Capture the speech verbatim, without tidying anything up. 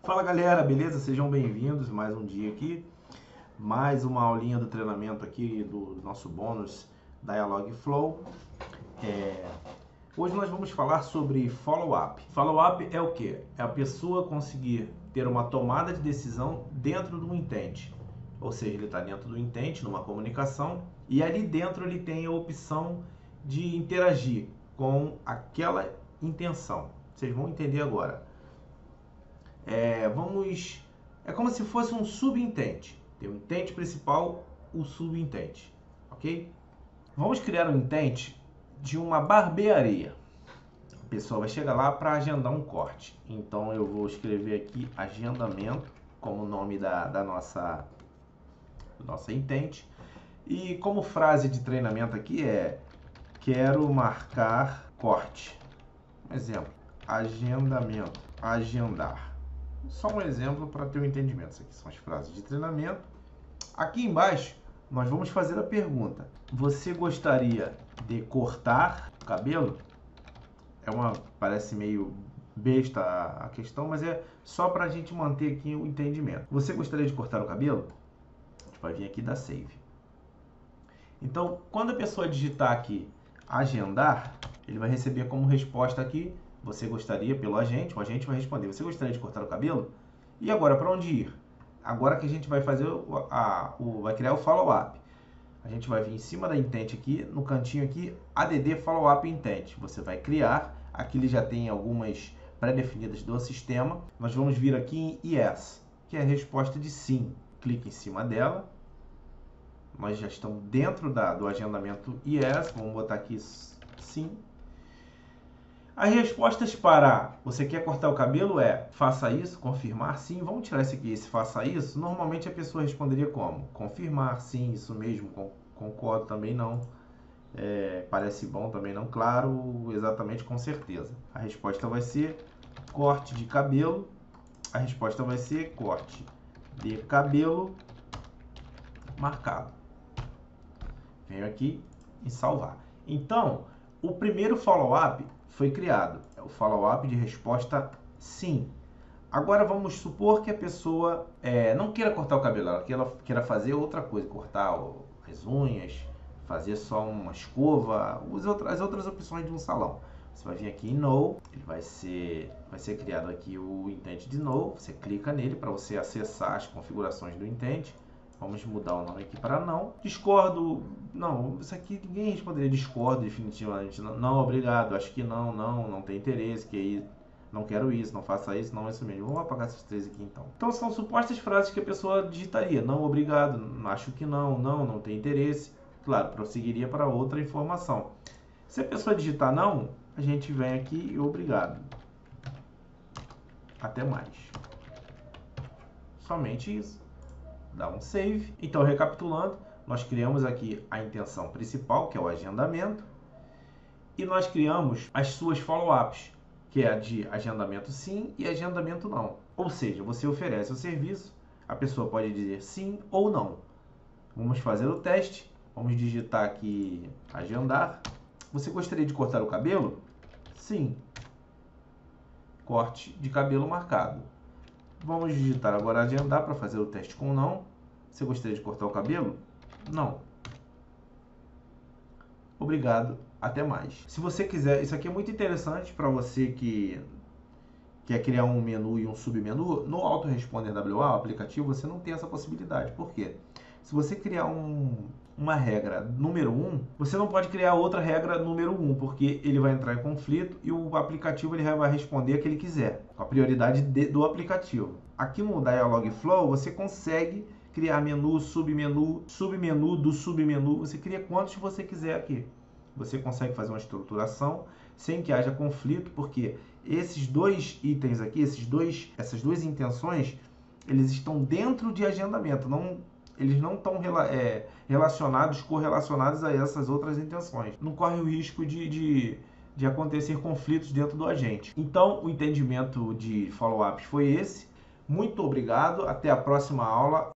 Fala galera, beleza? Sejam bem-vindos mais um dia aqui, mais uma aulinha do treinamento aqui do nosso bônus Dialogflow. É... Hoje nós vamos falar sobre follow-up. Follow-up é o que? É a pessoa conseguir ter uma tomada de decisão dentro do intent. Ou seja, ele está dentro do intent, numa comunicação, e ali dentro ele tem a opção de interagir com aquela intenção. Vocês vão entender agora. É, vamos, é como se fosse um subintente. Tem o intente principal, o subintente, ok? Vamos criar um intente de uma barbearia. A pessoa vai chegar lá para agendar um corte. Então eu vou escrever aqui agendamento como nome da, da nossa, nossa intente. E como frase de treinamento aqui é: quero marcar corte. Exemplo, agendamento, agendar. Só um exemplo para ter um entendimento. Isso aqui são as frases de treinamento. Aqui embaixo, nós vamos fazer a pergunta: você gostaria de cortar o cabelo? É uma, parece meio besta a questão, mas é só para a gente manter aqui o entendimento. Você gostaria de cortar o cabelo? A gente vai vir aqui da save. Então, quando a pessoa digitar aqui agendar, ele vai receber como resposta aqui: você gostaria, pelo agente, o agente vai responder: você gostaria de cortar o cabelo? E agora, para onde ir? Agora que a gente vai fazer o, a, o, vai criar o follow-up. A gente vai vir em cima da intent aqui, no cantinho aqui, add follow-up intent. Você vai criar, aqui ele já tem algumas pré-definidas do sistema. Nós vamos vir aqui em yes, que é a resposta de sim. Clique em cima dela. Nós já estamos dentro da, do agendamento yes, vamos botar aqui sim. As respostas para você quer cortar o cabelo é faça isso, confirmar, sim. Vamos tirar esse aqui, esse faça isso. Normalmente a pessoa responderia como? Confirmar, sim, isso mesmo, concordo, também não. É, parece bom, também não, claro, exatamente, com certeza. A resposta vai ser corte de cabelo. A resposta vai ser corte de cabelo marcado. Venho aqui em salvar. Então, o primeiro follow-up foi criado. É o follow-up de resposta sim. Agora vamos supor que a pessoa é, não queira cortar o cabelo, ela queira, queira fazer outra coisa, cortar o, as unhas, fazer só uma escova, as outras, as outras opções de um salão. Você vai vir aqui em No, ele vai ser, vai ser criado aqui o intent de No, você clica nele para você acessar as configurações do intent. Vamos mudar o nome aqui para não. Discordo, não, isso aqui ninguém responderia discordo definitivamente. Não, não, obrigado, acho que não, não, não tem interesse, que aí não quero isso, não faça isso, não é isso mesmo. Vamos apagar essas três aqui então. Então são supostas frases que a pessoa digitaria: não, obrigado, acho que não, não, não tem interesse. Claro, prosseguiria para outra informação. Se a pessoa digitar não, a gente vem aqui e obrigado. Até mais. Somente isso. Dá um save. Então, recapitulando, nós criamos aqui a intenção principal, que é o agendamento, e nós criamos as suas follow-ups, que é a de agendamento sim e agendamento não. Ou seja, você oferece o serviço, a pessoa pode dizer sim ou não. Vamos fazer o teste. Vamos digitar aqui agendar. Você gostaria de cortar o cabelo? Sim. Corte de cabelo marcado. Vamos digitar agora agendar para fazer o teste com não. Você gostaria de cortar o cabelo? Não. Obrigado, até mais. Se você quiser, isso aqui é muito interessante para você que quer criar um menu e um submenu. No Autoresponder W A, o aplicativo, você não tem essa possibilidade. Por quê? Se você criar um, uma regra número um, você não pode criar outra regra número um, porque ele vai entrar em conflito e o aplicativo ele vai responder a que ele quiser, com a prioridade de, do aplicativo. Aqui no Dialogflow, você consegue criar menu, submenu, submenu do submenu, você cria quantos você quiser aqui. Você consegue fazer uma estruturação sem que haja conflito, porque esses dois itens aqui, esses dois, essas duas intenções, eles estão dentro de agendamento, não, eles não estão é, relacionados, correlacionados a essas outras intenções. Não corre o risco de, de, de acontecer conflitos dentro do agente. Então, o entendimento de follow-ups foi esse. Muito obrigado, até a próxima aula.